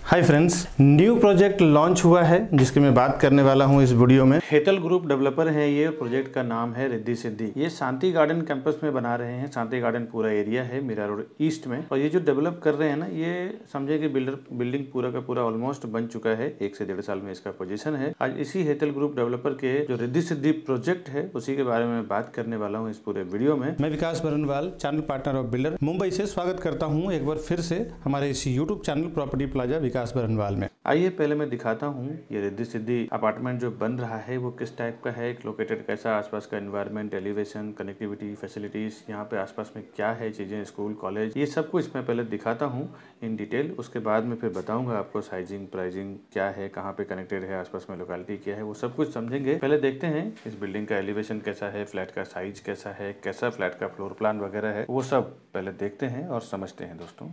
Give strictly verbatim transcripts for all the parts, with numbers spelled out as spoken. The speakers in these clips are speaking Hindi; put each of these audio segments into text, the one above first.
हाय फ्रेंड्स, न्यू प्रोजेक्ट लॉन्च हुआ है जिसकी मैं बात करने वाला हूं इस वीडियो में। हेतल ग्रुप डेवलपर है ये। प्रोजेक्ट का नाम है रिद्धि सिद्धि। ये शांति गार्डन कैंपस में बना रहे हैं। शांति गार्डन पूरा एरिया है मीरा रोड ईस्ट में। और ये जो डेवलप कर रहे हैं ना, ये समझे कि बिल्डर बिल्डिंग पूरा का पूरा ऑलमोस्ट बन चुका है। एक से डेढ़ साल में इसका पोजीशन है। आज इसी हेतल ग्रुप डेवलपर के जो रिद्धि सिद्धि प्रोजेक्ट है उसी के बारे में बात करने वाला हूँ इस पूरे वीडियो में। मैं Vikas Barnwal, channel partner of builder, Mumbai से स्वागत करता हूँ एक बार फिर से हमारे इस YouTube channel Property Plaza Vikas Barnwal में। आइए पहले मैं दिखाता हूँ ये रिद्धि सिद्धि अपार्टमेंट जो बन रहा है वो किस टाइप का है, लोकेटेड कैसा, आसपास का एनवायरनमेंट, एलिवेशन, कनेक्टिविटी, फैसिलिटीज, यहाँ पे आसपास में क्या है चीजें, स्कूल, कॉलेज, ये सब कुछ मैं पहले दिखाता हूँ इन डिटेल। उसके बाद में फिर बताऊंगा आपको साइजिंग, प्राइसिंग क्या है, कहाँ पे कनेक्टेड है, आसपास में लोकेलिटी क्या है, वो सब कुछ समझेंगे। पहले देखते हैं इस बिल्डिंग का एलिवेशन कैसा है, फ्लैट का साइज कैसा है, कैसा फ्लैट का फ्लोर प्लान वगैरह है, वो सब पहले देखते हैं और समझते हैं दोस्तों।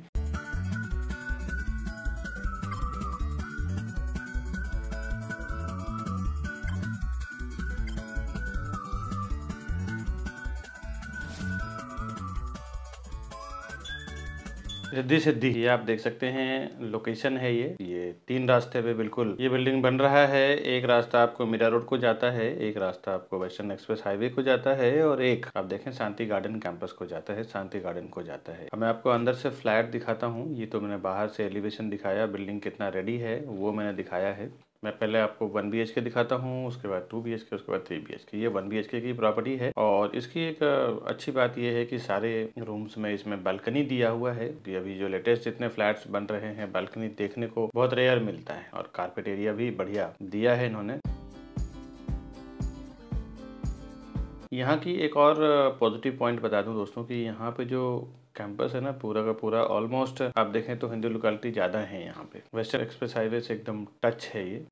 रिद्धि सिद्धि ये आप देख सकते हैं लोकेशन है। ये ये तीन रास्ते पे बिल्कुल ये बिल्डिंग बन रहा है। एक रास्ता आपको मीरा रोड को जाता है, एक रास्ता आपको वेस्टर्न एक्सप्रेस हाईवे को जाता है और एक आप देखें शांति गार्डन कैंपस को जाता है, शांति गार्डन को जाता है। अब मैं आपको अंदर से फ्लैट दिखाता हूँ। ये तो मैंने बाहर से एलिवेशन दिखाया, बिल्डिंग कितना रेडी है वो मैंने दिखाया है। मैं पहले आपको वन बी एच के दिखाता हूँ, उसके बाद टू बी एच के, उसके बाद थ्री बी एच के। ये वन बी एच के की प्रॉपर्टी है और इसकी एक अच्छी बात ये है कि सारे रूम्स में इसमें बालकनी दिया हुआ है। कि अभी जो लेटेस्ट जितने फ्लैट्स बन रहे हैं बालकनी देखने को बहुत रेयर मिलता है और कारपेट एरिया भी बढ़िया दिया है इन्होंने। यहाँ की एक और पॉजिटिव पॉइंट बता दूं दोस्तों कि यहाँ पे जो कैंपस है ना पूरा का पूरा ऑलमोस्ट आप देखें तो हिंदू लोकेलिटी ज़्यादा है। यहाँ पे वेस्टर्न एक्सप्रेस हाईवे से एकदम टच है ये।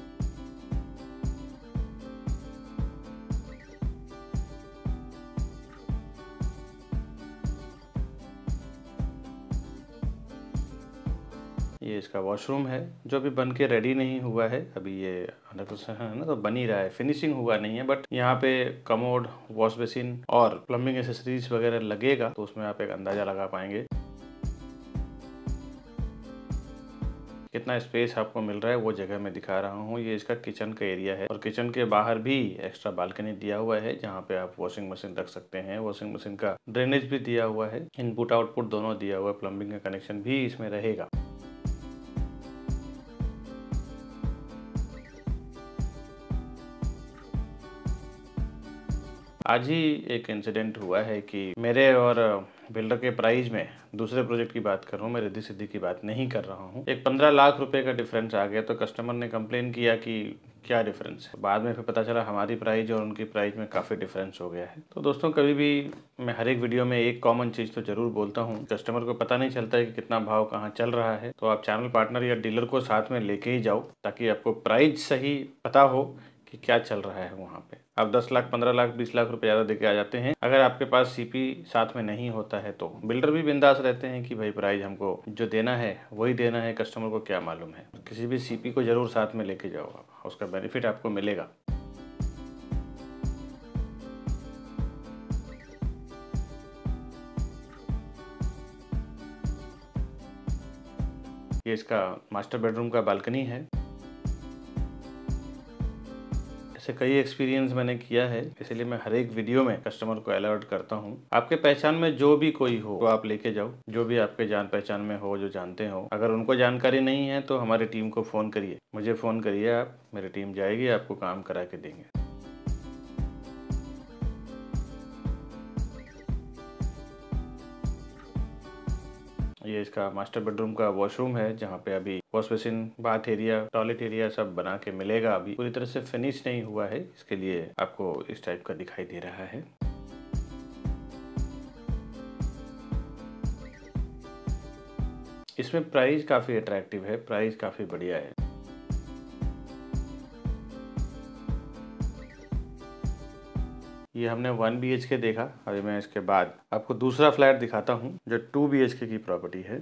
ये इसका वॉशरूम है जो अभी बन के रेडी नहीं हुआ है। अभी ये हंड्रेड परसेंट है ना, तो बन ही रहा है, फिनिशिंग हुआ नहीं है। बट यहाँ पे कमोड, वॉश बेसिन और प्लम्बिंग एसेसरीज वगैरह लगेगा तो उसमें आप एक अंदाजा लगा पाएंगे कितना स्पेस आपको मिल रहा है। वो जगह मैं दिखा रहा हूँ। ये इसका किचन का एरिया है और किचन के बाहर भी एक्स्ट्रा बालकनी दिया हुआ है जहाँ पे आप वॉशिंग मशीन रख सकते हैं। वॉशिंग मशीन का ड्रेनेज भी दिया हुआ है, इनपुट आउटपुट दोनों दिया हुआ है, प्लम्बिंग का कनेक्शन भी इसमें रहेगा। आज ही एक इंसिडेंट हुआ है कि मेरे और बिल्डर के प्राइस में, दूसरे प्रोजेक्ट की बात कर रहा हूँ, मैं रिद्धि सिद्धि की बात नहीं कर रहा हूँ, एक पंद्रह लाख रुपए का डिफरेंस आ गया। तो कस्टमर ने कंप्लेन किया कि क्या डिफरेंस है। बाद में फिर पता चला हमारी प्राइस और उनकी प्राइस में काफ़ी डिफरेंस हो गया है। तो दोस्तों कभी भी मैं हर एक वीडियो में एक कॉमन चीज़ तो जरूर बोलता हूँ, कस्टमर को पता नहीं चलता है कि कितना भाव कहाँ चल रहा है। तो आप चैनल पार्टनर या डीलर को साथ में लेके ही जाओ ताकि आपको प्राइस सही पता हो कि क्या चल रहा है वहाँ पे। आप दस लाख, पंद्रह लाख, बीस लाख रुपए ज़्यादा देके आ जाते हैं। अगर आपके पास सीपी साथ में नहीं होता है तो बिल्डर भी बिंदास रहते हैं कि भाई प्राइस हमको जो देना है वही देना है, कस्टमर को क्या मालूम है। किसी भी सीपी को जरूर साथ में लेके जाओ, उसका बेनिफिट आपको मिलेगा। ये इसका मास्टर बेडरूम का बालकनी है। ऐसे कई एक्सपीरियंस मैंने किया है, इसलिए मैं हर एक वीडियो में कस्टमर को अलर्ट करता हूँ। आपके पहचान में जो भी कोई हो तो आप लेके जाओ, जो भी आपके जान पहचान में हो, जो जानते हो। अगर उनको जानकारी नहीं है तो हमारी टीम को फ़ोन करिए, मुझे फ़ोन करिए आप, मेरी टीम जाएगी, आपको काम करा के देंगे। ये इसका मास्टर बेडरूम का वॉशरूम है जहाँ पे अभी wash basin, bath area, toilet area सब बना के मिलेगा। अभी पूरी तरह से फिनिश नहीं हुआ है, इसके लिए आपको इस टाइप का दिखाई दे रहा है। इसमें प्राइस काफ़ी अट्रैक्टिव है, प्राइस काफ़ी बढ़िया है। ये हमने वन बी एच के देखा। अभी मैं इसके बाद आपको दूसरा फ्लैट दिखाता हूँ जो टू बी एच के की प्रॉपर्टी है।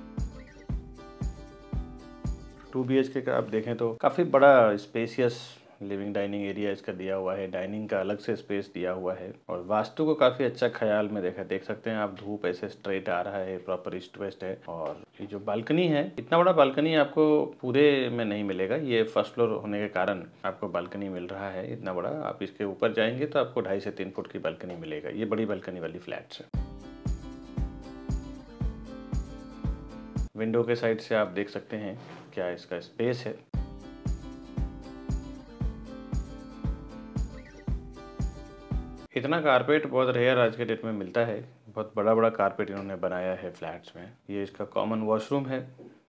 टू बी एच के का आप देखें तो काफ़ी बड़ा स्पेसियस लिविंग डाइनिंग एरिया इसका दिया हुआ है, डाइनिंग का अलग से स्पेस दिया हुआ है और वास्तु को काफ़ी अच्छा ख्याल में देखा देख सकते हैं आप। धूप ऐसे स्ट्रेट आ रहा है, प्रॉपर ईस्ट वेस्ट है। और ये जो बालकनी है, इतना बड़ा बालकनी आपको पूरे में नहीं मिलेगा, ये फर्स्ट फ्लोर होने के कारण आपको बालकनी मिल रहा है इतना बड़ा। आप इसके ऊपर जाएंगे तो आपको ढाई से तीन फुट की बालकनी मिलेगा। ये बड़ी बालकनी वाली फ्लैट्स है। विंडो के साइड से आप देख सकते हैं क्या इसका स्पेस है। इतना कारपेट बहुत रेयर आज के डेट में मिलता है। बहुत बड़ा बड़ा कारपेट इन्होंने बनाया है फ्लैट्स में। ये इसका कॉमन वॉशरूम है।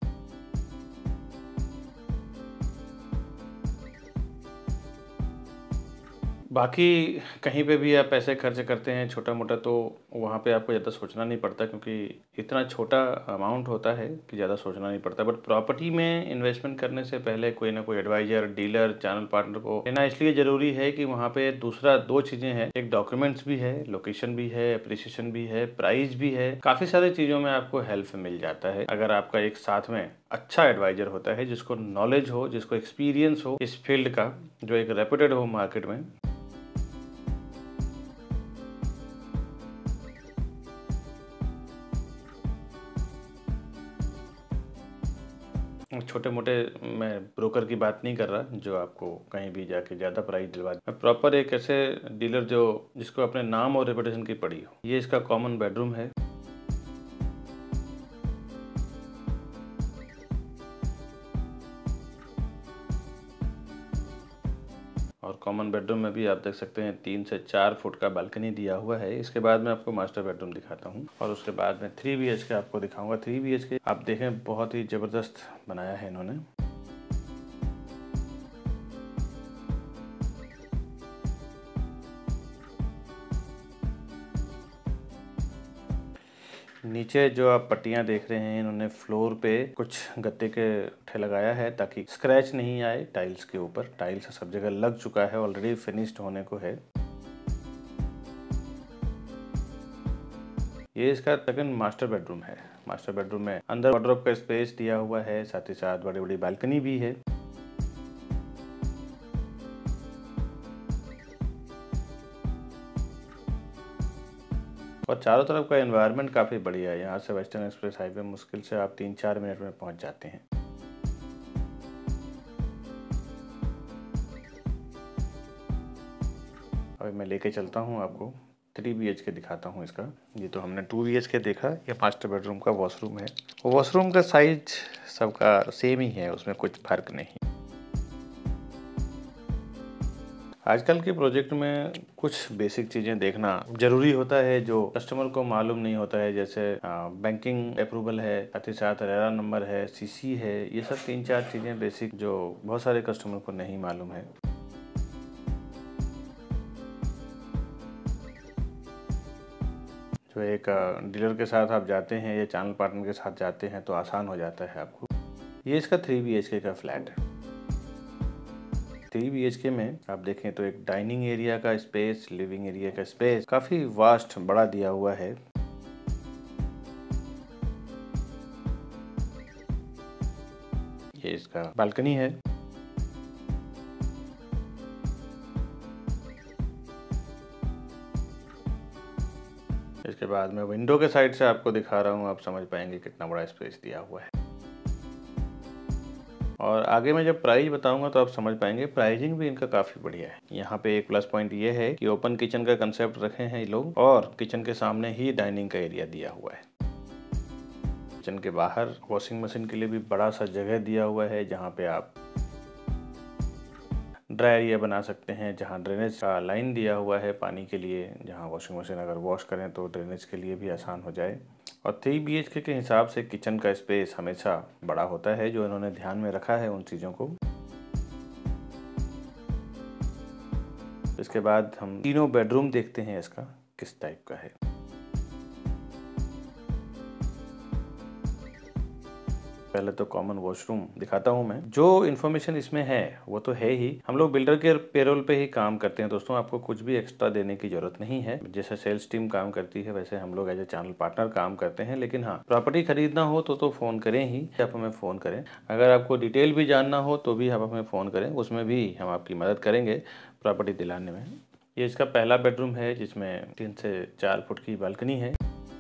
बाकी कहीं पे भी आप पैसे खर्च करते हैं छोटा मोटा, तो वहाँ पे आपको ज़्यादा सोचना नहीं पड़ता, क्योंकि इतना छोटा अमाउंट होता है कि ज़्यादा सोचना नहीं पड़ता। बट प्रॉपर्टी में इन्वेस्टमेंट करने से पहले कोई ना कोई एडवाइजर, डीलर, चैनल पार्टनर को लेना इसलिए ज़रूरी है कि वहाँ पे दूसरा दो चीज़ें हैं। एक डॉक्यूमेंट्स भी है, लोकेशन भी है, अप्रिसिएशन भी है, प्राइस भी है। काफ़ी सारी चीज़ों में आपको हेल्प मिल जाता है अगर आपका एक साथ में अच्छा एडवाइजर होता है, जिसको नॉलेज हो, जिसको एक्सपीरियंस हो इस फील्ड का, जो एक रेप्यूटेड हो मार्केट में। छोटे मोटे मैं ब्रोकर की बात नहीं कर रहा जो आपको कहीं भी जाके ज़्यादा प्राइस दिलवा। मैं प्रॉपर एक ऐसे डीलर जो जिसको अपने नाम और रेपुटेशन की पड़ी हो। ये इसका कॉमन बेडरूम है। और कॉमन बेडरूम में भी आप देख सकते हैं तीन से चार फुट का बालकनी दिया हुआ है। इसके बाद मैं आपको मास्टर बेडरूम दिखाता हूँ और उसके बाद में थ्री बी एच के आपको दिखाऊंगा। थ्री बी एच के आप देखें बहुत ही ज़बरदस्त बनाया है इन्होंने। नीचे जो आप पट्टियां देख रहे हैं, इन्होंने फ्लोर पे कुछ गत्ते के ठे लगाया है ताकि स्क्रैच नहीं आए टाइल्स के ऊपर। टाइल्स सब जगह लग चुका है, ऑलरेडी फिनिश्ड होने को है। ये इसका सेकंड मास्टर बेडरूम है। मास्टर बेडरूम में अंदर वार्डरोब का स्पेस दिया हुआ है, साथ ही साथ बड़ी बड़ी बालकनी भी है। और चारों तरफ का एनवायरनमेंट काफ़ी बढ़िया है। यहाँ से वेस्टर्न एक्सप्रेस हाईवे मुश्किल से आप तीन चार मिनट में पहुँच जाते हैं। अभी मैं लेके चलता हूँ आपको, थ्री बी एच के दिखाता हूँ इसका। ये तो हमने टू बी एच के देखा। ये मास्टर बेडरूम का वॉशरूम है। वॉशरूम का साइज सबका सेम ही है, उसमें कुछ फर्क नहीं। आजकल के प्रोजेक्ट में कुछ बेसिक चीज़ें देखना जरूरी होता है जो कस्टमर को मालूम नहीं होता है। जैसे बैंकिंग अप्रूवल है, साथ ही साथ रेरा नंबर है, सीसी है। ये सब तीन चार चीज़ें बेसिक जो बहुत सारे कस्टमर को नहीं मालूम है। जो एक डीलर के साथ आप जाते हैं या चैनल पार्टनर के साथ जाते हैं तो आसान हो जाता है आपको। ये इसका थ्री बी एच के का फ्लैट है। थ्री बी एच के में आप देखें तो एक डाइनिंग एरिया का स्पेस, लिविंग एरिया का स्पेस काफी वास्ट बड़ा दिया हुआ है। ये इसका बालकनी है। इसके बाद मैं विंडो के साइड से आपको दिखा रहा हूँ, आप समझ पाएंगे कितना बड़ा स्पेस दिया हुआ है। और आगे मैं जब प्राइस बताऊंगा तो आप समझ पाएंगे। प्राइसिंग भी इनका काफ़ी बढ़िया है। यहाँ पे एक प्लस पॉइंट ये है कि ओपन किचन का कंसेप्ट रखे हैं ये लोग, और किचन के सामने ही डाइनिंग का एरिया दिया हुआ है। किचन के बाहर वॉशिंग मशीन के लिए भी बड़ा सा जगह दिया हुआ है, जहाँ पे आप ड्राई एरिया बना सकते हैं, जहाँ ड्रेनेज का लाइन दिया हुआ है पानी के लिए, जहाँ वॉशिंग मशीन अगर वॉश करें तो ड्रेनेज के लिए भी आसान हो जाए। और थ्री बी एच के के हिसाब से किचन का स्पेस हमेशा बड़ा होता है, जो इन्होंने ध्यान में रखा है उन चीज़ों को। इसके बाद हम तीनों बेडरूम देखते हैं इसका किस टाइप का है। पहले तो कॉमन वॉशरूम दिखाता हूँ मैं। जो इन्फॉर्मेशन इसमें है वो तो है ही, हम लोग बिल्डर के पेरोल पे ही काम करते हैं दोस्तों, आपको कुछ भी एक्स्ट्रा देने की जरूरत नहीं है। जैसे सेल्स टीम काम करती है वैसे हम लोग एज ए चैनल पार्टनर काम करते हैं। लेकिन हाँ, प्रॉपर्टी खरीदना हो तो तो फ़ोन करें ही, आप हमें फ़ोन करें। अगर आपको डिटेल भी जानना हो तो भी आप हमें फ़ोन करें, उसमें भी हम आपकी मदद करेंगे प्रॉपर्टी दिलाने में। ये इसका पहला बेडरूम है जिसमें तीन से चार फुट की बालकनी है।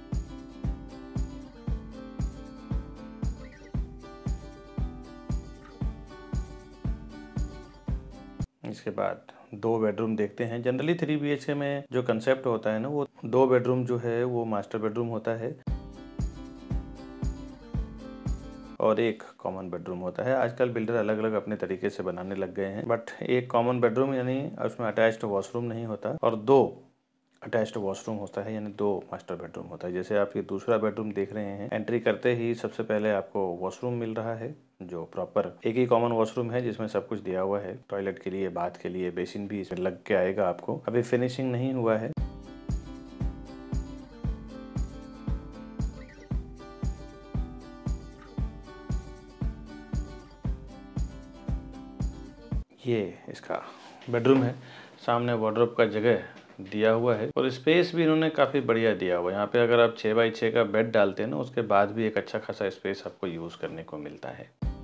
इसके बाद दो बेडरूम देखते हैं। Generally three B H K में जो कंसेप्ट होता है ना, वो दो बेडरूम जो है वो मास्टर बेडरूम होता है और एक कॉमन बेडरूम होता है। आजकल बिल्डर अलग अलग अपने तरीके से बनाने लग गए हैं, बट एक कॉमन बेडरूम यानी उसमें अटैच्ड वॉशरूम नहीं होता और दो अटैच्ड वॉशरूम होता है, यानी दो मास्टर बेडरूम होता है। जैसे आप ये दूसरा बेडरूम देख रहे हैं, एंट्री करते ही सबसे पहले आपको वॉशरूम मिल रहा है जो प्रॉपर एक ही कॉमन वॉशरूम है जिसमें सब कुछ दिया हुआ है। टॉयलेट के लिए, बाथ के लिए, बेसिन भी इसमें लग के आएगा आपको। अभी फिनिशिंग नहीं हुआ है। ये इसका बेडरूम है, सामने वार्डरोब का जगह दिया हुआ है और स्पेस भी इन्होंने काफ़ी बढ़िया दिया हुआ है। यहाँ पे अगर आप छः बाई छः का बेड डालते हैं ना, उसके बाद भी एक अच्छा खासा स्पेस आपको यूज़ करने को मिलता है।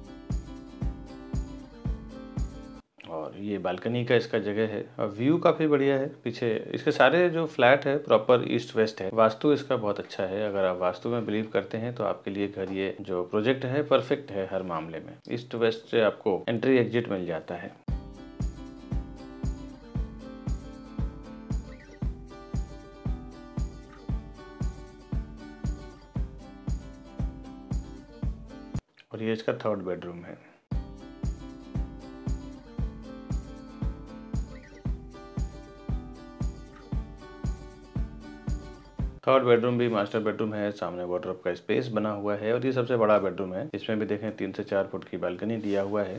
और ये बालकनी का इसका जगह है और व्यू काफ़ी बढ़िया है। पीछे इसके सारे जो फ्लैट है प्रॉपर ईस्ट वेस्ट है। वास्तु इसका बहुत अच्छा है। अगर आप वास्तु में बिलीव करते हैं तो आपके लिए घर ये जो प्रोजेक्ट है परफेक्ट है हर मामले में। ईस्ट वेस्ट से आपको एंट्री एग्जिट मिल जाता है। और ये इसका थर्ड बेडरूम है। थर्ड बेडरूम भी मास्टर बेडरूम है, सामने वार्डरोब का स्पेस बना हुआ है और ये सबसे बड़ा बेडरूम है। इसमें भी देखें तीन से चार फुट की बालकनी दिया हुआ है।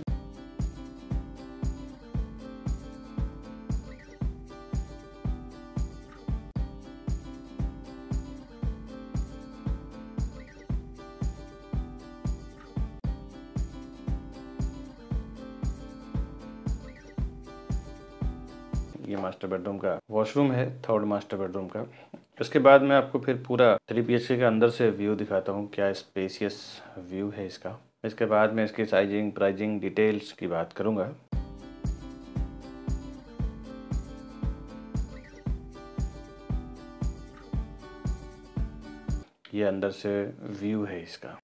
ये मास्टर बेडरूम का वॉशरूम है, थर्ड मास्टर बेडरूम का। इसके बाद मैं आपको फिर पूरा थ्री बी एच के के अंदर से व्यू दिखाता हूँ, क्या स्पेसियस व्यू है इसका। इसके बाद मैं इसकी साइजिंग, प्राइजिंग, डिटेल्स की बात करूँगा। ये अंदर से व्यू है इसका।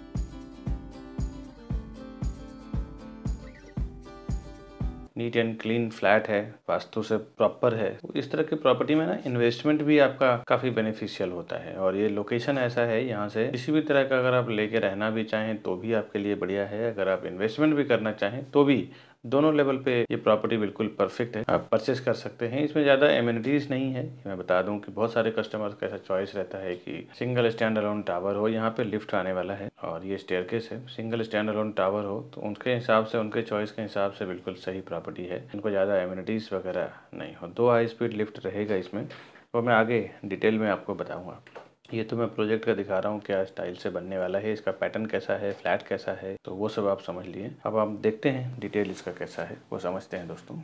नीट एंड क्लीन फ्लैट है, वास्तु से प्रॉपर है। इस तरह की प्रॉपर्टी में ना इन्वेस्टमेंट भी आपका काफ़ी बेनिफिशियल होता है। और ये लोकेशन ऐसा है, यहाँ से किसी भी तरह का अगर आप लेके रहना भी चाहें तो भी आपके लिए बढ़िया है। अगर आप इन्वेस्टमेंट भी करना चाहें तो भी दोनों लेवल पे ये प्रॉपर्टी बिल्कुल परफेक्ट है, आप परचेस कर सकते हैं। इसमें ज़्यादा एमिनिटीज़ नहीं है। मैं बता दूं कि बहुत सारे कस्टमर्स का ऐसा चॉइस रहता है कि सिंगल स्टैंड अलोन टावर हो। यहाँ पे लिफ्ट आने वाला है और ये स्टेयरकेस है। सिंगल स्टैंड अलोन टावर हो तो उनके हिसाब से, उनके चॉइस के हिसाब से बिल्कुल सही प्रॉपर्टी है। इनको ज़्यादा एमिनिटीज़ वगैरह नहीं हो। दो हाई स्पीड लिफ्ट रहेगा इसमें और मैं आगे डिटेल में आपको बताऊँगा। ये तो मैं प्रोजेक्ट का दिखा रहा हूँ क्या स्टाइल से बनने वाला है, इसका पैटर्न कैसा है, फ्लैट कैसा है, तो वो सब आप समझ लिए। अब आप देखते हैं डिटेल इसका कैसा है, वो समझते हैं दोस्तों।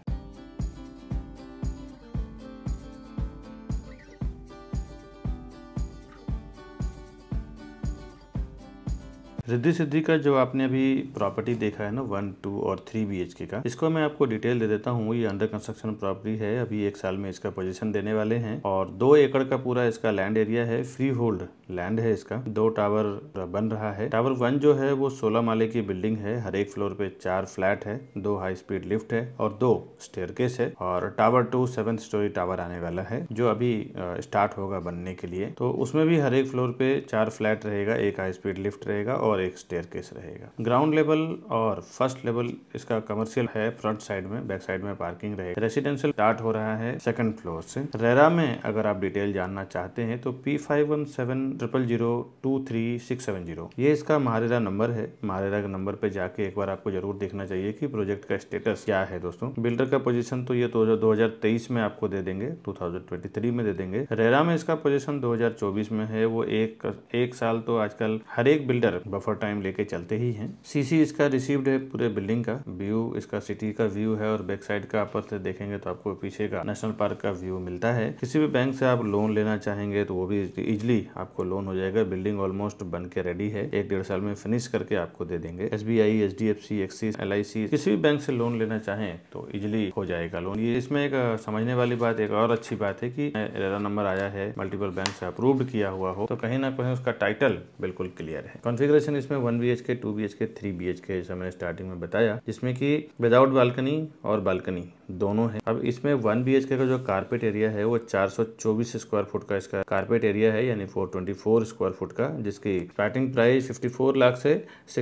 रिद्धि सिद्धि का जो आपने अभी प्रॉपर्टी देखा है ना, वन टू और थ्री बी एच के का, इसको मैं आपको डिटेल दे देता हूँ। ये अंडर कंस्ट्रक्शन प्रॉपर्टी है, अभी एक साल में इसका पोजीशन देने वाले हैं और दो एकड़ का पूरा इसका लैंड एरिया है। फ्री होल्ड लैंड है इसका। दो टावर बन रहा है। टावर वन जो है वो सोलह माले की बिल्डिंग है। हर एक फ्लोर पे चार फ्लैट है, दो हाई स्पीड लिफ्ट है और दो स्टेयरकेस है। और tower two seven storey tower आने वाला है जो अभी स्टार्ट होगा बनने के लिए। तो उसमें भी हर एक फ्लोर पे चार फ्लैट रहेगा, एक हाई स्पीड लिफ्ट रहेगा और एक स्टेयरकेस रहेगा। ग्राउंड लेवल और फर्स्ट लेवल इसका कमर्शियल है। फ्रंट साइड में, बैक साइड में पार्किंग रहेगा। रेसिडेंशियल स्टार्ट हो रहा है सेकंड फ्लोर से। रेरा में अगर आप डिटेल जानना चाहते हैं तो P five one seven triple zero two three six seven zero ये इसका महारेरा नंबर है। महारेरा के नंबर पे जाके एक बार आपको जरूर देखना चाहिए कि प्रोजेक्ट का स्टेटस क्या है दोस्तों। बिल्डर का पोजीशन तो ये दो हजार तेईस में आपको दे देंगे, दो हजार तेईस में दे देंगे। रेरा में इसका पोजीशन दो हजार चौबीस में है। वो एक एक साल तो आजकल हर एक बिल्डर बफर टाइम लेके चलते ही हैं। सीसी इसका रिसीव्ड है पूरे बिल्डिंग का। व्यू इसका सिटी का व्यू है और बैक साइड का ऊपर से देखेंगे तो आपको पीछे का नेशनल पार्क का व्यू मिलता है। किसी भी बैंक से आप लोन लेना चाहेंगे तो वो भी इजिली आपको लोन हो जाएगा। बिल्डिंग ऑलमोस्ट बन के रेडी है, एक डेढ़ साल में फिनिश करके आपको दे देंगे। S B I, H D F C, Axis, L I C, किसी भी बैंक से लोन लेना चाहें तो इजिली हो जाएगा लोन। ये इसमें एक समझने वाली बात, एक और अच्छी बात है कि एरर नंबर आया है, मल्टीपल बैंक से अप्रूव्ड किया हुआ हो तो कहीं ना कहीं उसका टाइटल बिल्कुल क्लियर है। कॉन्फ़िगरेशन इसमें one B H K, two B H K, three B H K जैसा मैंने स्टार्टिंग में बताया, जिसमें कि विदाउट बालकनी और बालकनी दोनों है। अब इसमें वन बी एच के का जो कारपेट एरिया है वो चार सौ चौबीस स्क्वायर फुट का इसका कारपेट एरिया है, यानी चार सौ चौबीस स्क्वायर फुट का, जिसकी स्टार्टिंग प्राइस चौवन लाख से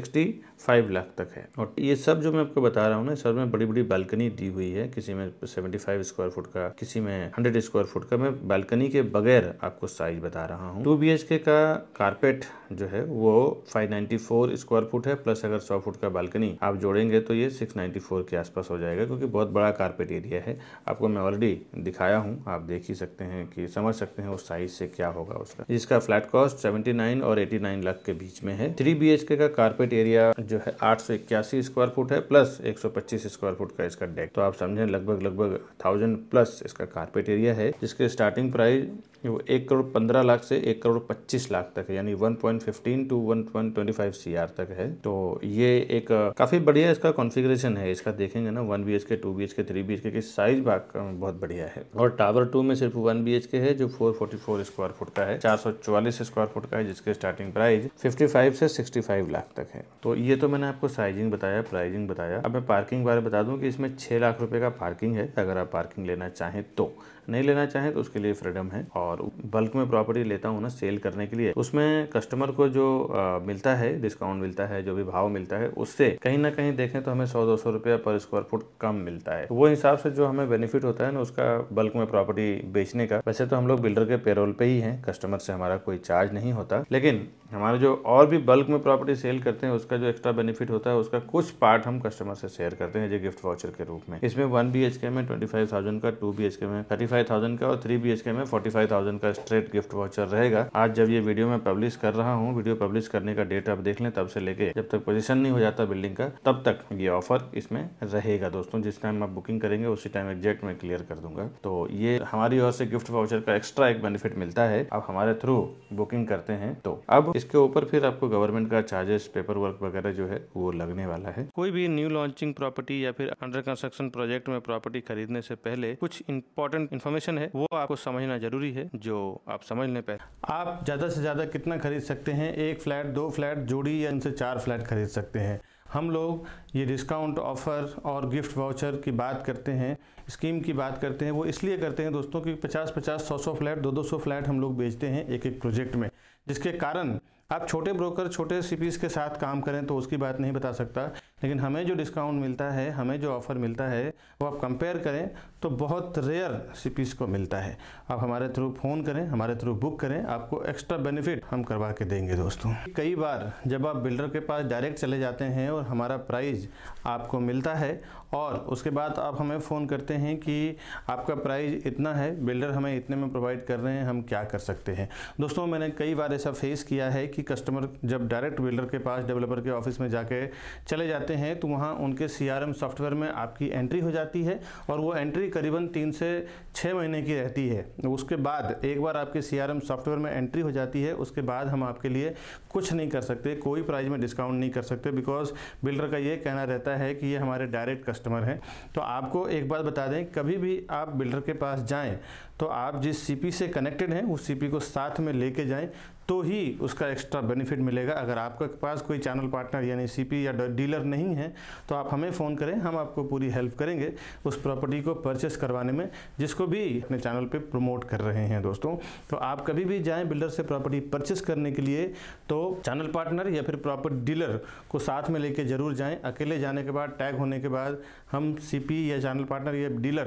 पैंसठ लाख तक है। और ये सब जो मैं आपको बता रहा हूँ ना, सब में बड़ी बड़ी बालकनी दी हुई है। किसी में पचहत्तर स्क्वायर फुट का, किसी में सौ स्क्वायर फुट का। मैं बालकनी के बगैर आपको साइज बता रहा हूँ। टू बी एच के का कारपेट जो है वो पाँच सौ चौरानवे स्क्वायर फुट है, प्लस अगर सौ फुट का बालकनी आप जोड़ेंगे तो ये छह सौ चौरानवे के आसपास हो जाएगा, क्योंकि बहुत बड़ा कारपेट एरिया है। आपको मैं ऑलरेडी दिखाया हूँ, आप देख ही सकते हैं कि समझ सकते हैं उस साइज से क्या होगा उसका। इसका फ्लैट कॉस्ट उन्यासी और नवासी लाख के बीच में है। थ्री बी एच के का कारपेट एरिया जो है आठ सौ इक्यासी स्क्वायर फुट है, प्लस एक सौ पच्चीस स्क्वायर फुट का इसका डेक। तो आप समझें लगभग लगभग थाउजेंड प्लस इसका कारपेट एरिया है, जिसके स्टार्टिंग प्राइस वो एक करोड़ पंद्रह लाख से एक करोड़ पच्चीस लाख तक है, यानी one point one five to one point two five C R तक है। तो ये एक काफी बढ़िया इसका कॉन्फ़िगरेशन है। इसका देखेंगे ना, one B H K, two B H K, three B H K की साइज भाग बहुत बढ़िया है। और टावर टू में सिर्फ वन बी एच के है जो चार सौ चौवालीस स्क्वायर फुट का है, चार सौ चौवालीस स्क्वायर फुट का है, जिसके स्टार्टिंग प्राइस पचपन से पैंसठ लाख तक है। तो ये तो मैंने आपको साइजिंग बताया, प्राइसिंग बताया। अब मैं पार्किंग बारे बता दूं कि इसमें छह लाख रुपए का पार्किंग है, अगर आप पार्किंग लेना चाहें तो। नहीं लेना चाहें तो उसके लिए फ्रीडम है। और बल्क में प्रॉपर्टी लेता हूँ ना सेल करने के लिए, उसमें कस्टमर को जो आ, मिलता है, डिस्काउंट मिलता है, जो भी भाव मिलता है, उससे कहीं ना कहीं देखें तो हमें सौ दो सौ रुपया पर स्क्वायर फुट कम मिलता है। वो हिसाब से जो हमें बेनिफिट होता है ना उसका बल्क में प्रॉपर्टी बेचने का। वैसे तो हम लोग बिल्डर के पेरोल पे ही हैं, कस्टमर से हमारा कोई चार्ज नहीं होता, लेकिन हमारे जो और भी बल्क में प्रॉपर्टी सेल करते हैं उसका जो एक्स्ट्रा बेनिफिट होता है उसका कुछ पार्ट हम कस्टमर से शेयर करते हैं, जो गिफ्ट वाउचर के रूप में। इसमें वन बी एच के में ट्वेंटी फाइव थाउजेंड का, टू बी एच के में थर्टी फाइव थाउजेंड का और थ्री बी एच के में फोर्टी फाइव थाउजेंड का स्ट्रेट गिफ्ट वाउचर रहेगा। आज जब ये वीडियो मैं पब्लिश कर रहा हूँ, वीडियो पब्लिश करने का डेट आप देख लें, तब से लेके जब तक पोजीशन नहीं हो जाता बिल्डिंग का तब तक ये ऑफर इसमें रहेगा दोस्तों। जिस टाइम आप बुकिंग करेंगे उसी टाइम एग्जैक्ट मैं क्लियर कर दूंगा। तो ये हमारी ओर से गिफ्ट वाउचर का एक्स्ट्रा एक बेनिफिट मिलता है, आप हमारे थ्रू बुकिंग करते हैं तो। अब इसके ऊपर फिर आपको गवर्नमेंट का चार्जेस, पेपर वर्क वगैरह जो है वो लगने वाला है। कोई भी न्यू लॉन्चिंग प्रॉपर्टी या फिर अंडर कंस्ट्रक्शन प्रोजेक्ट में प्रॉपर्टी खरीदने से पहले कुछ इंपॉर्टेंट इन्फॉर्मेशन है, वो आपको समझना जरूरी है, जो आप समझ लें। पहले आप ज्यादा से ज्यादा कितना खरीद सकते हैं? एक फ्लैट, दो फ्लैट, जोड़ी या इनसे चार फ्लैट खरीद सकते हैं। हम लोग ये डिस्काउंट ऑफर और गिफ्ट वाउचर की बात करते हैं, स्कीम की बात करते हैं, वो इसलिए करते हैं दोस्तों कि पचास पचास, सौ सौ फ्लैट, दो दो सौ फ्लैट हम लोग बेचते हैं एक एक प्रोजेक्ट में, जिसके कारण आप छोटे ब्रोकर, छोटे सीपीस के साथ काम करें तो उसकी बात नहीं बता सकता, लेकिन हमें जो डिस्काउंट मिलता है, हमें जो ऑफर मिलता है, वो आप कंपेयर करें तो बहुत रेयर सीपीस को मिलता है। आप हमारे थ्रू फ़ोन करें, हमारे थ्रू बुक करें, आपको एक्स्ट्रा बेनिफिट हम करवा के देंगे दोस्तों। कई बार जब आप बिल्डर के पास डायरेक्ट चले जाते हैं और हमारा प्राइस आपको मिलता है और उसके बाद आप हमें फ़ोन करते हैं कि आपका प्राइस इतना है, बिल्डर हमें इतने में प्रोवाइड कर रहे हैं, हम क्या कर सकते हैं। दोस्तों मैंने कई बार ऐसा फेस किया है कि कस्टमर जब डायरेक्ट बिल्डर के पास, डेवलपर के ऑफिस में जाके चले जाते हैं तो वहाँ उनके सीआरएम सॉफ्टवेयर में आपकी एंट्री हो जाती है और वो एंट्री करीबन तीन से छः महीने की रहती है। उसके बाद एक बार आपके सीआरएम सॉफ्टवेयर में एंट्री हो जाती है, उसके बाद हम आपके लिए कुछ नहीं कर सकते, कोई प्राइस में डिस्काउंट नहीं कर सकते, बिकॉज बिल्डर का ये कहना रहता है कि ये हमारे डायरेक्ट कस्टमर हैं। तो आपको एक बात बता दें, कभी भी आप बिल्डर के पास जाएं तो आप जिस सीपी से कनेक्टेड हैं उस सीपी को साथ में लेके जाएं तो ही उसका एक्स्ट्रा बेनिफिट मिलेगा। अगर आपके पास कोई चैनल पार्टनर यानी सीपी या डीलर नहीं है तो आप हमें फ़ोन करें, हम आपको पूरी हेल्प करेंगे उस प्रॉपर्टी को परचेस करवाने में, जिसको भी अपने चैनल पे प्रमोट कर रहे हैं दोस्तों। तो आप कभी भी जाएं बिल्डर से प्रॉपर्टी परचेस करने के लिए तो चैनल पार्टनर या फिर प्रॉपर्टी डीलर को साथ में लेके ज़रूर जाएँ। अकेले जाने के बाद, टैग होने के बाद हम सीपी या चैनल पार्टनर या डीलर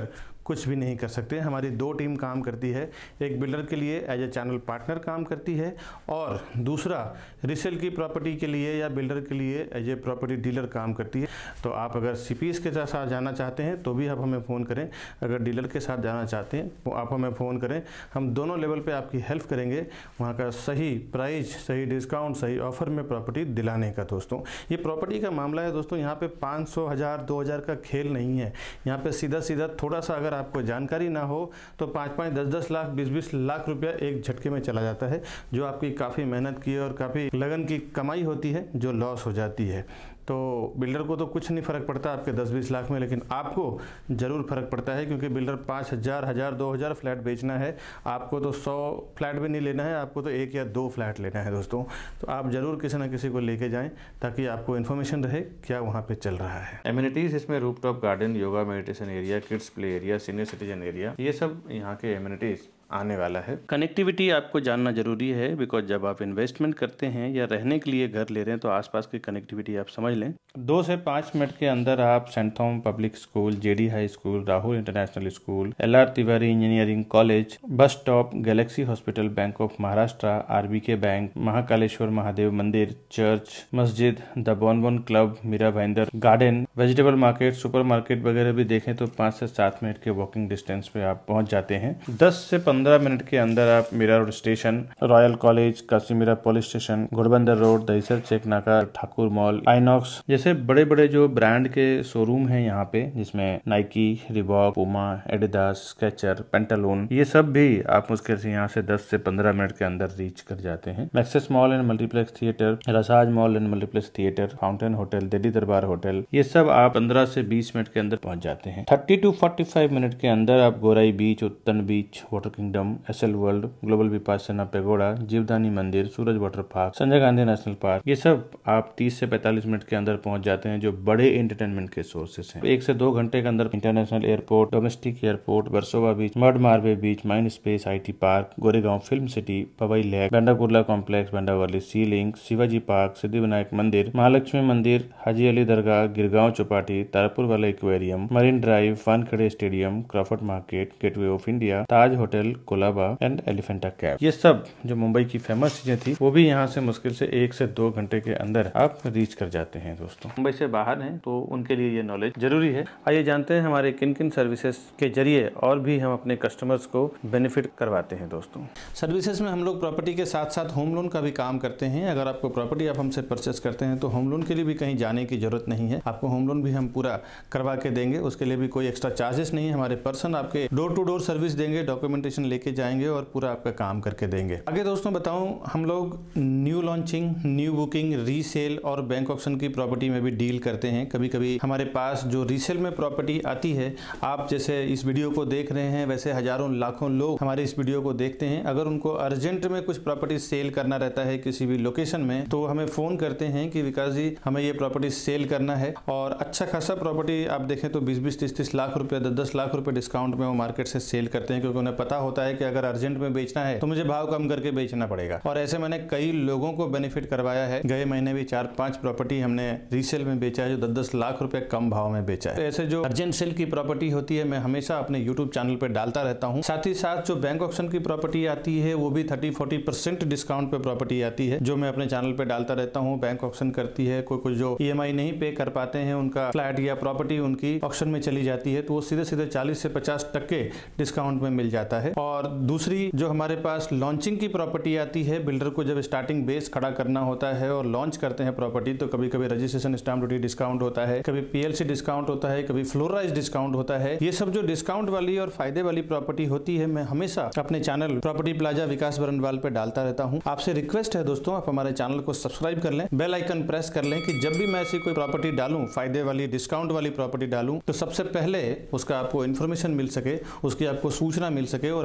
कुछ भी नहीं कर सकते। हमारी दो टीम काम करती है, एक बिल्डर के लिए एज ए चैनल पार्टनर काम करती है और दूसरा रीसेल की प्रॉपर्टी के लिए या बिल्डर के लिए एज ए प्रॉपर्टी डीलर काम करती है। तो आप अगर सीपीएस के साथ जाना चाहते हैं तो भी आप हमें फ़ोन करें, अगर डीलर के साथ जाना चाहते हैं तो आप हमें फ़ोन करें, हम दोनों लेवल पे आपकी हेल्प करेंगे वहाँ का सही प्राइस, सही डिस्काउंट, सही ऑफर में प्रॉपर्टी दिलाने का। दोस्तों ये प्रॉपर्टी का मामला है दोस्तों, यहाँ पे पाँच सौ हज़ार दो हज़ार का खेल नहीं है। यहाँ पे सीधा सीधा थोड़ा सा अगर आपको जानकारी ना हो तो पाँच पाँच दस दस लाख बीस बीस लाख रुपया एक झटके में चला जाता है, जो आपकी काफ़ी मेहनत की और काफ़ी लगन की कमाई होती है जो लॉस हो जाती है। तो बिल्डर को तो कुछ नहीं फ़र्क पड़ता आपके दस बीस लाख में, लेकिन आपको ज़रूर फ़र्क पड़ता है, क्योंकि बिल्डर पाँच हज़ार हज़ार दो हज़ार फ्लैट बेचना है, आपको तो सौ फ्लैट भी नहीं लेना है, आपको तो एक या दो फ्लैट लेना है दोस्तों। तो आप ज़रूर किसी ना किसी को लेके जाएं ताकि आपको इन्फॉर्मेशन रहे क्या वहाँ पे चल रहा है। एमिनिटीज़ इसमें rooftop garden, yoga meditation area, kids play area, senior citizen area, ये सब यहाँ के एमिनिटीज़ आने वाला है। कनेक्टिविटी आपको जानना जरूरी है, बिकॉज जब आप इन्वेस्टमेंट करते हैं या रहने के लिए घर ले रहे हैं तो आसपास की कनेक्टिविटी आप समझ लें। दो से पाँच मिनट के अंदर आप Saint Thom public school, JD high school, Rahul international school, L R Tiwari engineering college, bus stop, galaxy hospital, bank of Maharashtra, RBK bank, Mahakaleshwar Mahadev Mandir, church, मस्जिद, the Bonbon club, Mira Bhayandar garden, vegetable market, super market वगैरह भी देखें तो पाँच से सात मिनट के वॉकिंग डिस्टेंस पे आप पहुंच जाते हैं। दस से पंद्रह मिनट के अंदर आप Mira road station, royal college, Kashimira police station, Ghodbunder road, Dahisar check Naka, Thakur mall, INOX जैसे बड़े बड़े जो ब्रांड के शोरूम हैं यहाँ पे, जिसमें Nike, Reebok, Puma, Adidas, Skecher, Pantaloon, ये सब भी आप मुश्किल से यहाँ से दस से पंद्रह मिनट के अंदर रीच कर जाते हैं। Maxus mall and multiplex theatre, Rasaz mall and multiplex theatre, fountain hotel, Delhi Darbar hotel, ये सब आप पंद्रह से बीस मिनट के अंदर पहुंच जाते हैं। Thirty to forty five minute के अंदर आप Gorai beach, Uttan beach, water kingdom, Essel world, global Vipassana pagoda, Jivdani Mandir, Suraj water park, Sanjay Gandhi national park, ये सब आप तीस से पैंतालीस मिनट के अंदर पहुंच जाते हैं, जो बड़े एंटरटेनमेंट के सोर्सेस हैं। एक से दो घंटे के अंदर international airport, domestic airport, Versova beach, mud Marve beach, mind space, IT park, Goregaon film city, Pawai lake, बेंडाकुर्ला complex, बेंडावर्ली C link, Shivaji park, Siddhivinayak मंदिर, महालक्ष्मी मंदिर, हाजी अली दरगाह, गिरगांव चौपाटी, तारापुर वाला aquarium, marine drive, Wankhede stadium, Crawford market, gateway of India, Taj hotel, Colaba and Elephanta cave, ये सब जो मुंबई की फेमस चीजें थी वो भी यहाँ से मुश्किल से एक से दो घंटे के अंदर आप रीच कर जाते हैं। दोस्तों मुंबई से बाहर हैं तो उनके लिए ये नॉलेज जरूरी है। आइए जानते हैं हमारे किन किन सर्विसेज के जरिए और भी हम अपने कस्टमर्स को बेनिफिट करवाते हैं। दोस्तों सर्विसेज में हम लोग प्रॉपर्टी के साथ साथ होम लोन का भी काम करते हैं। अगर आपको प्रॉपर्टी आप हमसे परचेस करते हैं तो होम लोन के लिए भी कहीं जाने की जरूरत नहीं है, आपको होम लोन भी हम पूरा करवा के देंगे, उसके लिए भी कोई एक्स्ट्रा चार्जेस नहीं है। हमारे पर्सन आपके डोर टू डोर सर्विस देंगे, डॉक्यूमेंटेशन लेके जाएंगे और पूरा आपका काम करके देंगे। आगे दोस्तों बताऊं, हम लोग new launching, new booking, resale और बैंक ऑक्शन की प्रॉपर्टी में भी डील करते हैं। कभी कभी हमारे पास जो रीसेल में प्रॉपर्टी आती है, आप जैसे इस वीडियो को देख रहे हैं वैसे हजारों लाखों लोग हमारे इस वीडियो को देखते हैं। अगर उनको अर्जेंट में कुछ प्रॉपर्टी सेल करना रहता है किसी भी लोकेशन में, तो हमें फोन करते हैं कि विकास जी हमें ये प्रॉपर्टी सेल करना है, और अच्छा खासा प्रॉपर्टी आप देखें तो बीस बीस तीस तीस लाख रुपए, दस दस लाख रुपए डिस्काउंट में वो मार्केट से सेल करते हैं, क्योंकि उन्हें पता होता है कि अगर अर्जेंट में बेचना है तो मुझे भाव कम करके बेचना पड़ेगा। और ऐसे मैंने कई लोगों को बेनिफिट करवाया है। गए महीने भी चार पांच प्रॉपर्टी हमने रीसेल में बेचा है जो दस दस लाख रुपए कम भाव में बेचा है। तो ऐसे जो अर्जेंट सेल की प्रॉपर्टी होती है मैं हमेशा अपने यूट्यूब चैनल पर डालता रहता हूँ। साथ ही साथ जो बैंक ऑक्शन की प्रॉपर्टी आती है वो भी थर्टी फोर्टी परसेंट डिस्काउंट पे प्रॉपर्टी आती है, जो मैं अपने चैनल पे डालता रहता हूँ। बैंक ऑक्शन करती है, कोई कुछ जो ई एम आई नहीं पे कर पाते हैं, उनका फ्लैट या प्रॉपर्टी उनकी ऑक्शन में चली जाती है, तो वो सीधे सीधे चालीस से पचास टक्के डिस्काउंट में मिल जाता है। और दूसरी जो हमारे पास लॉन्चिंग की प्रॉपर्टी आती है, बिल्डर को जब स्टार्टिंग बेस खड़ा करना होता है और लॉन्च करते हैं प्रॉपर्टी, तो कभी कभी रजिस्ट्रेशन स्टैम्प ड्यूटी डिस्काउंट होता है, कभी पीएलसी डिस्काउंट होता है, कभी फ्लोराइज डिस्काउंट होता है। ये सब जो डिस्काउंट वाली और फायदे वाली प्रॉपर्टी होती है मैं हमेशा अपने channel Property Plaza Vikas Barnwal पे डालता रहता हूँ। आपसे रिक्वेस्ट है दोस्तों, आप हमारे चैनल को सब्सक्राइब कर लें, बेल आइकन प्रेस कर लें कि जब भी मैं ऐसी कोई प्रॉपर्टी डालूं, फायदे वाली डिस्काउंट वाली प्रॉपर्टी डालूं, तो सबसे पहले उसका आपको इन्फॉर्मेशन मिल सके, उसकी आपको सूचना मिल सके और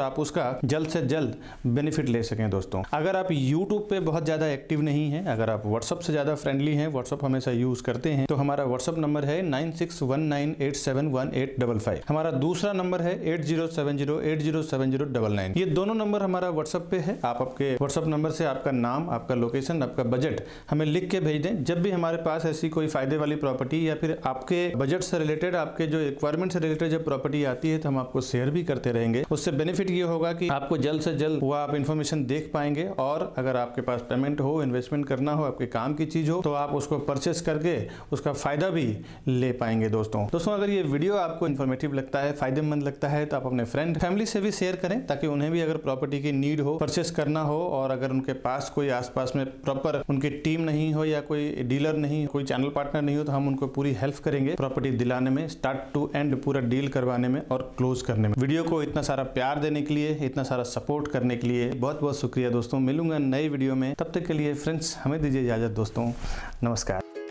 आप उसका जल्द से जल्द बेनिफिट ले सकें। दोस्तों अगर आप यूट्यूब पे बहुत ज़्यादा एक्टिव नहीं हैं, अगर आप व्हाट्सअप से ज़्यादा फ्रेंडली हैं, व्हाट्सअप हमेशा यूज़ करते हैं, तो हमारा व्हाट्सअप नंबर है nine six one nine eight seven one eight five five. हमारा दूसरा नंबर है eight zero seven zero eight zero seven zero nine nine. ये दोनों नंबर हमारा व्हाट्सअप पे है। आप आपके व्हाट्सअप नंबर से आपका नाम, आपका लोकेशन, आपका बजट हमें लिख के भेज दें। जब भी हमारे पास ऐसी कोई फायदे वाली प्रॉपर्टी या फिर आपके बजट से रिलेटेड, आपके जो रिक्वायरमेंट से रिलेटेड जब प्रॉपर्टी आती है तो हम आपको शेयर भी करते रहेंगे। उससे बेनिफिट ये होगा कि आपको जल्द से जल्द वो आप इन्फॉर्मेशन देख पाएंगे, और अगर आपके पास पेमेंट हो, इन्वेस्टमेंट करना हो, आपके काम की चीज हो, तो आप उसको परचेस करके उसका फायदा भी ले पाएंगे। दोस्तों दोस्तों अगर ये वीडियो आपको इन्फॉर्मेटिव लगता है, फायदेमंद लगता है, तो आप अपने फ्रेंड फैमिली से भी शेयर करें, ताकि उन्हें भी अगर प्रॉपर्टी की नीड हो, परचेस करना हो, और अगर उनके पास कोई आसपास में प्रॉपर उनकी टीम नहीं हो या कोई डीलर नहीं, कोई चैनल पार्टनर नहीं हो, तो हम उनको पूरी हेल्प करेंगे प्रॉपर्टी दिलाने में, स्टार्ट टू एंड पूरा डील करवाने में और क्लोज करने में। वीडियो को इतना सारा प्यार देने के लिए, इतना सारा सपोर्ट करने के लिए बहुत बहुत शुक्रिया दोस्तों। मिलूंगा नए वीडियो में, तब तक के लिए फ्रेंड्स हमें दीजिए इजाजत दोस्तों। नमस्कार।